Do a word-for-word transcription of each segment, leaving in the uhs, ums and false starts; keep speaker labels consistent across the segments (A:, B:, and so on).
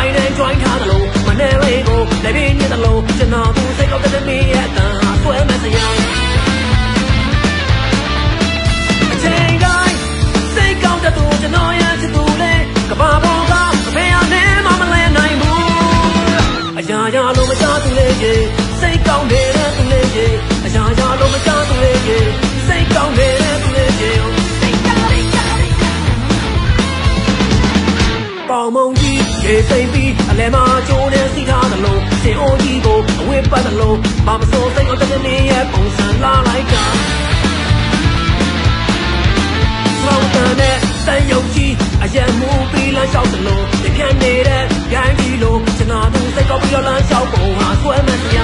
A: မိုင်းနဲ့ join ထားသလိုမနဲ့လေးကိုလည်းပြင်းနေသလိုကျွန်တော်သူစိတ်ကောက်တဲ့မင်းရဲ့အတန်ဟာဆွဲမဲ့စရာအချိန်တိုင်းစိတ်ကောက်တဲ့သူကျွန်တော်ရဲ့ချစ်သူလေးကဘာပေါ်ကဘယ်အနေမှမလဲနိုင်ဘူးအရာရာလို့မချသူလေးကြီးစိတ်ကောက်နေတဲ့သူလေးကြီးအရာရာလို့မချသူလေးကြီးစိတ်ကောက်နေတဲ့သူလေးကြီးပေါင်မုံကြီးရေစိမ့်ပြီးအလဲမှာကျိုးနေစီထားသလိုစင်အိုကြီးကိုအဝတ်ပတ်သလိုဘာမစိုးစိတ်ကိုတည်းနေရဲ့ပုံစံလာလိုက်တာလောင်တန်တဲ့တန်ယုံကြီးအရန်မူပြီးလမ်းလျှောက်သလိုပြပြနေတဲ့ဂိုင်းကြီးလိုကျွန်တော်သူစိတ်ကောက်ပြီးတော့လမ်းလျှောက်ပုံဟာဆွဲမဲ့စရာ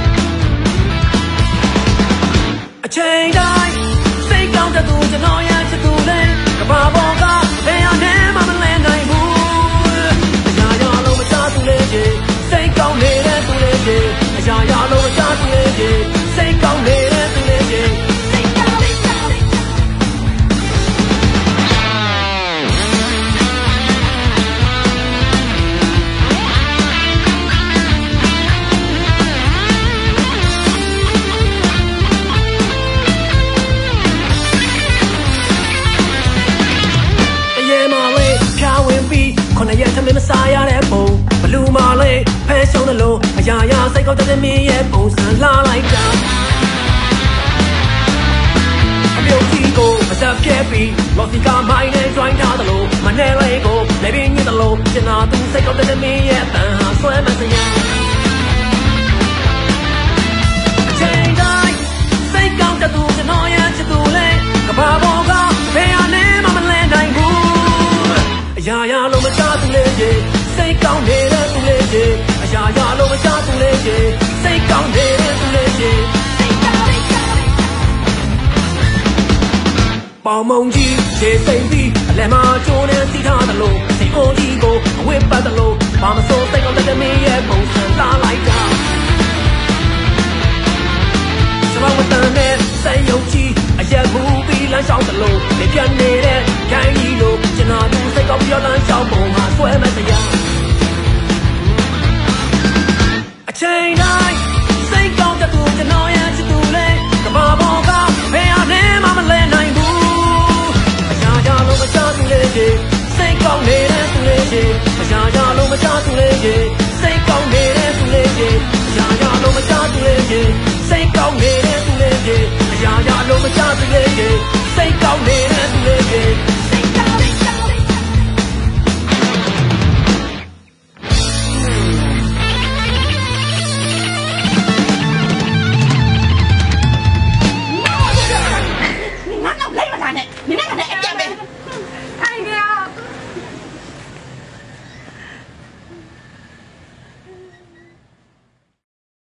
A: အချိန်တိုင်းစိတ်ကောက်တဲ့သူကျွန်တော်ရဲ့ချစ်သူလေးကဘာပေါ်ကဘယ်အနေမှမလဲနိုင်ဘူးစိတ်ကောင်းနေတဲ့သူလေးကြီးအရာရာလုံးချသူလေးကြီးစိတ်ကောင်းနေတဲ့သူလေးကြီးစိတ်ကောင်းလေးကောင်းလေးတရေမလေးဖြာဝင်ပြီးခုနှစ်ရက်သမီးမစားရတဲ့ပုံဘလူးမလေးဖဲရှုံးတယ်လို့အရာရာစိတ်ကောက်တဲ့မင်းရဲ့ပုံစံလာလိုက်တာအပြုတ်ကြီးကိုမစပ်ပြဲပြီးလော်စီကမိုင်းနဲ့ join ထားတယ်လို့မနဲ့လေးကိုလည်းပြင်းနေတယ်လို့ကျွန်တော်သူစိတ်ကောက်တဲ့မင်းရဲ့တန်ဟာဆွဲမဲ့စရာအချိန်တိုင်းစိတ်ကောက်တဲ့သူကျွန်တော်ရဲ့ချစ်သူလေးကဘာပေါ်ကဘယ်အနေမှမလဲနိုင်ဘူးအရာရာလုံးမချသူလေးကြီးစိတ်ကောင်းနေတဲ့သူလေးကြီးအရာရာလုံးမချသူလေးကြီးစိတ်ကောင်းနေတဲ့သူလေးကြီးစိတ်ကောင်းလေးကောင်းလေးပေါင်မုံကြီးရေစိမ့်ပြီးအလဲမှာကျိုးနေစီထားသလိုစိတ်အိုးကြီးကိုအဝတ်ပတ်သလိုဘာမစိုးစိတ်ကောင်းတဲ့မင်းရဲ့ပုံစံလာလိုက်တာကျွန်တော်ဝတ်တန်တဲ့စိတ်ယုံကြည်အရက်ဘူးပြီးလမ်းလျှောက်သလိုနေပြနေတဲ့ဂိုင်းကြီးလိုကျွန်တော်သူစိတ်ကောင်းပြောလမ်းလျှောက်ပုံမှာဆွဲမဲ့စရာအချိန်တိုင်းစိတ်ကောင်းတဲ့သူကျွန်တော်ရဲ့ချစ်သူလေးကဘာပေါ်ကဘယ်အနေမှမလဲနိုင်ဘူးအရာရာလုံးမချသူလေးကြီးစိတ်ကောင်းနေတဲ့သူလေးကြီးအရာရာလုံးမချသူလေးကြီး